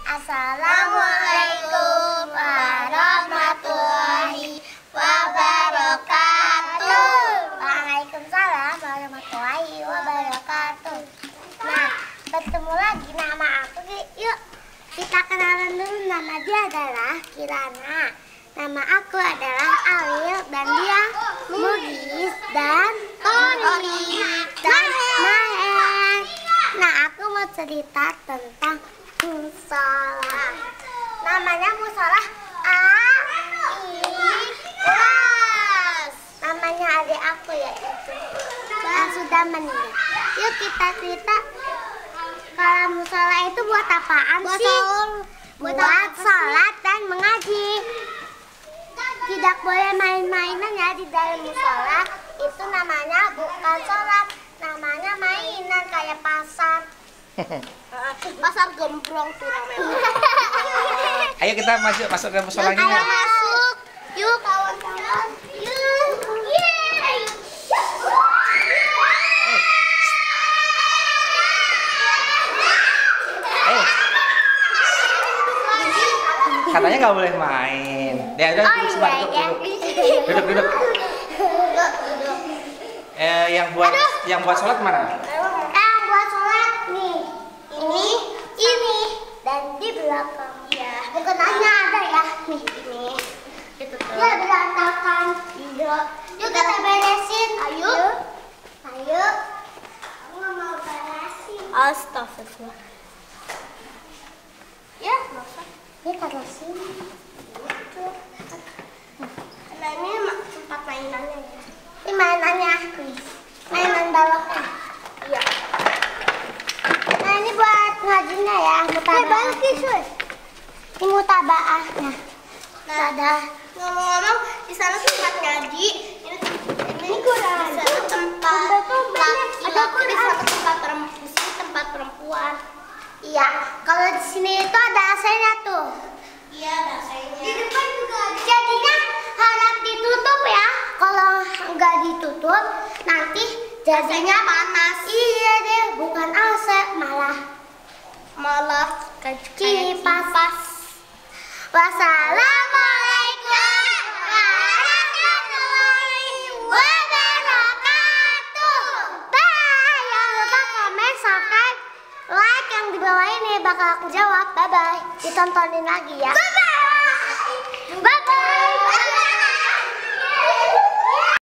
Assalamualaikum warahmatullahi wabarakatuh. Waalaikumsalam warahmatullahi wabarakatuh. Nah, bertemu lagi nama aku. Yuk, kita kenalan dulu. Nama dia adalah Kirana. Nama aku adalah Alil dan dia Mugis dan Tony dan Mahen. Nah, aku mau cerita tentang musola. Namanya musola Ikhlas. Namanya adik aku yaitu yang sudah meninggal. Yuk kita cerita. Kalau musola itu buat apaan sih? Buat sholat dan mengaji. Tidak boleh main-mainan ya di dalam musola. Itu namanya bukan sholat, namanya mainan kayak pasar. Pasar gembrong tuh namanya. Ayo kita masuk ke musolanya. Ayo masuk. Yuk kawan-kawan. Yuk. Yeay. Katanya nggak boleh main. Ya udah duduk sebentar, duduk. Yang buat sholat mana? Yang buat sholat nih. Ini dan di belakang. Ya. Bukan hanya ada ya. Nih ini. Gitu tuh. Ya berantakan. Yuk kita beresin. Ayo. Aku nggak mau beresin. Astagfirullah. Ya, maksud. Ini taruh sini. Gitu. Nah ini tempat mainannya ya. Ini mainannya. Mainan baloknya. Iya. Nah ini buat ngajinya ya. Mutabaah. Ini mutabaahnya. Nah ada. Ngomong-ngomong di sana tempat ngaji. Ini Quran. Di sana tempat laki-laki. Di sana tempat perempuan. Iya, kalau di sini itu ada AC-nya tuh. Iya, ada AC-nya. Di depan juga ada. Jadinya harap ditutup ya. Kalau nggak ditutup, nanti jadinya panas. Iya deh, bukan AC, malah kipas. Wassalamualaikum warahmatullahi wabarakatuh. Bye. Jangan lupa komen, subscribe, like yang di bawah ini bakal aku jawab. Bye bye. Ditontonin lagi ya. Bye bye.